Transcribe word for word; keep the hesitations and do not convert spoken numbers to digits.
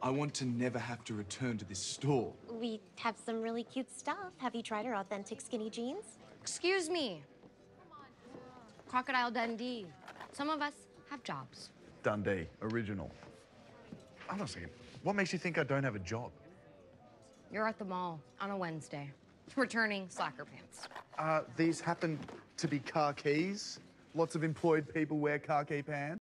I want to never have to return to this store. We have some really cute stuff. Have you tried our authentic skinny jeans? Excuse me. Crocodile Dundee. Some of us have jobs. Dundee, original. Hold on a second. What makes you think I don't have a job? You're at the mall on a Wednesday, returning slacker pants. Uh, these happen to be car keys. Lots of employed people wear car key pants.